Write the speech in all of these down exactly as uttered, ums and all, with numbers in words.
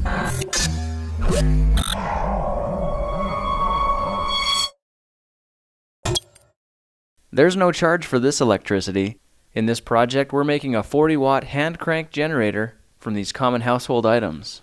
There's no charge for this electricity. In this project, we're making a forty watt hand crank generator from these common household items.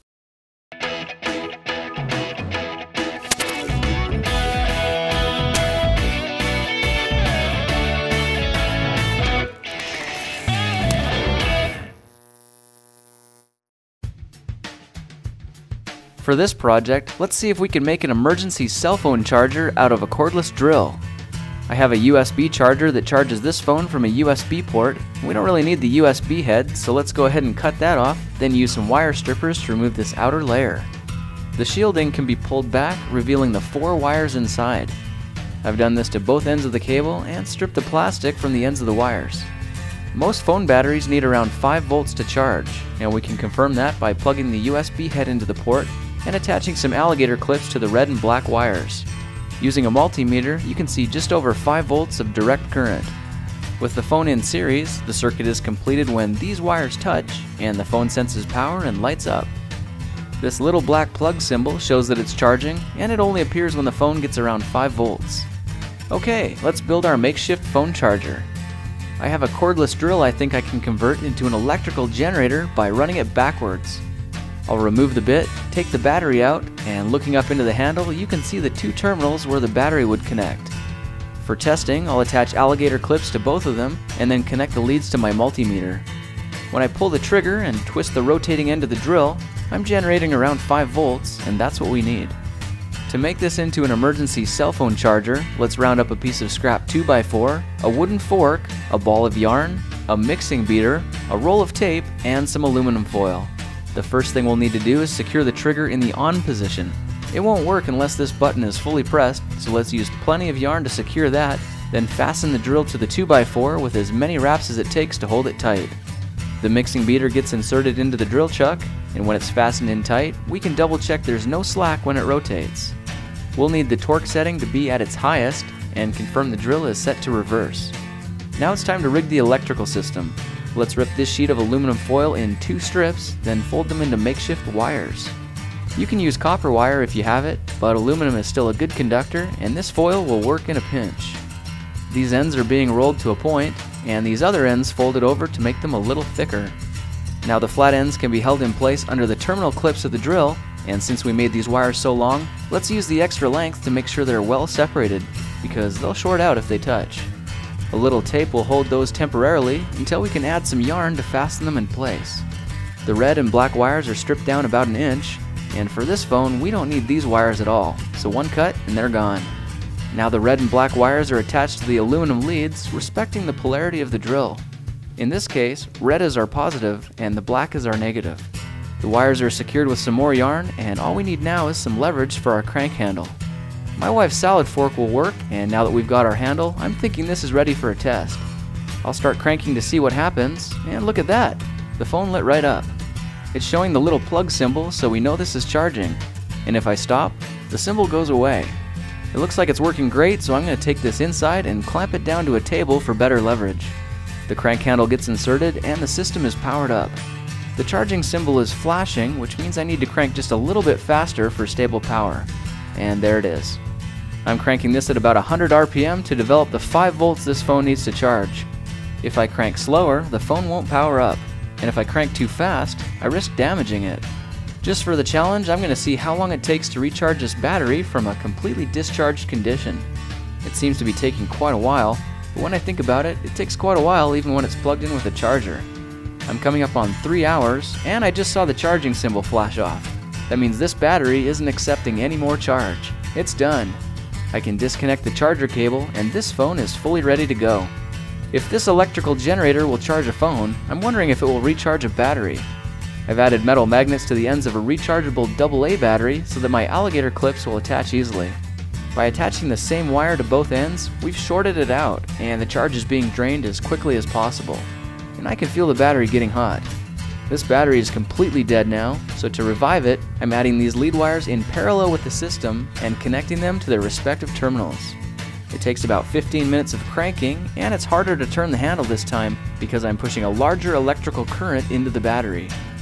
For this project, let's see if we can make an emergency cell phone charger out of a cordless drill. I have a U S B charger that charges this phone from a U S B port. We don't really need the U S B head, so let's go ahead and cut that off, then use some wire strippers to remove this outer layer. The shielding can be pulled back, revealing the four wires inside. I've done this to both ends of the cable and stripped the plastic from the ends of the wires. Most phone batteries need around five volts to charge, and we can confirm that by plugging the U S B head into the port and attaching some alligator clips to the red and black wires. Using a multimeter, you can see just over five volts of direct current. With the phone in series, the circuit is completed when these wires touch and the phone senses power and lights up. This little black plug symbol shows that it's charging, and it only appears when the phone gets around five volts. Okay, let's build our makeshift phone charger. I have a cordless drill I think I can convert into an electrical generator by running it backwards. I'll remove the bit, take the battery out, and looking up into the handle, you can see the two terminals where the battery would connect. For testing, I'll attach alligator clips to both of them and then connect the leads to my multimeter. When I pull the trigger and twist the rotating end of the drill, I'm generating around five volts, and that's what we need. To make this into an emergency cell phone charger, let's round up a piece of scrap two by four, a wooden fork, a ball of yarn, a mixing beater, a roll of tape, and some aluminum foil. The first thing we'll need to do is secure the trigger in the on position. It won't work unless this button is fully pressed, so let's use plenty of yarn to secure that, then fasten the drill to the two by four with as many wraps as it takes to hold it tight. The mixing beater gets inserted into the drill chuck, and when it's fastened in tight, we can double check there's no slack when it rotates. We'll need the torque setting to be at its highest and confirm the drill is set to reverse. Now it's time to rig the electrical system. Let's rip this sheet of aluminum foil in two strips, then fold them into makeshift wires. You can use copper wire if you have it, but aluminum is still a good conductor, and this foil will work in a pinch. These ends are being rolled to a point, and these other ends folded over to make them a little thicker. Now the flat ends can be held in place under the terminal clips of the drill, and since we made these wires so long, let's use the extra length to make sure they're well separated, because they'll short out if they touch. A little tape will hold those temporarily until we can add some yarn to fasten them in place. The red and black wires are stripped down about an inch, and for this phone we don't need these wires at all, so one cut and they're gone. Now the red and black wires are attached to the aluminum leads, respecting the polarity of the drill. In this case, red is our positive and the black is our negative. The wires are secured with some more yarn, and all we need now is some leverage for our crank handle. My wife's salad fork will work, and now that we've got our handle, I'm thinking this is ready for a test. I'll start cranking to see what happens, and look at that! The phone lit right up. It's showing the little plug symbol, so we know this is charging. And if I stop, the symbol goes away. It looks like it's working great, so I'm going to take this inside and clamp it down to a table for better leverage. The crank handle gets inserted, and the system is powered up. The charging symbol is flashing, which means I need to crank just a little bit faster for stable power. And there it is. I'm cranking this at about one hundred R P M to develop the five volts this phone needs to charge. If I crank slower, the phone won't power up, and if I crank too fast, I risk damaging it. Just for the challenge, I'm going to see how long it takes to recharge this battery from a completely discharged condition. It seems to be taking quite a while, but when I think about it, it takes quite a while even when it's plugged in with a charger. I'm coming up on three hours, and I just saw the charging symbol flash off. That means this battery isn't accepting any more charge. It's done. I can disconnect the charger cable, and this phone is fully ready to go. If this electrical generator will charge a phone, I'm wondering if it will recharge a battery. I've added metal magnets to the ends of a rechargeable double A battery so that my alligator clips will attach easily. By attaching the same wire to both ends, we've shorted it out, and the charge is being drained as quickly as possible. And I can feel the battery getting hot. This battery is completely dead now, so to revive it, I'm adding these lead wires in parallel with the system and connecting them to their respective terminals. It takes about fifteen minutes of cranking, and it's harder to turn the handle this time because I'm pushing a larger electrical current into the battery.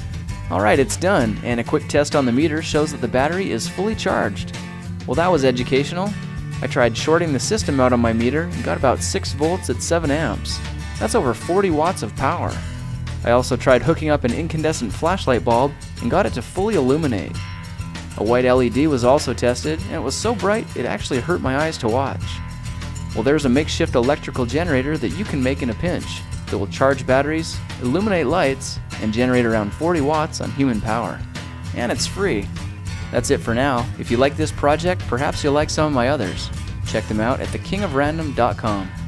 Alright, it's done, and a quick test on the meter shows that the battery is fully charged. Well, that was educational. I tried shorting the system out on my meter and got about six volts at seven amps. That's over forty watts of power. I also tried hooking up an incandescent flashlight bulb and got it to fully illuminate. A white L E D was also tested, and it was so bright it actually hurt my eyes to watch. Well, there's a makeshift electrical generator that you can make in a pinch that will charge batteries, illuminate lights, and generate around forty watts on human power. And it's free. That's it for now. If you like this project, perhaps you'll like some of my others. Check them out at the king of random dot com.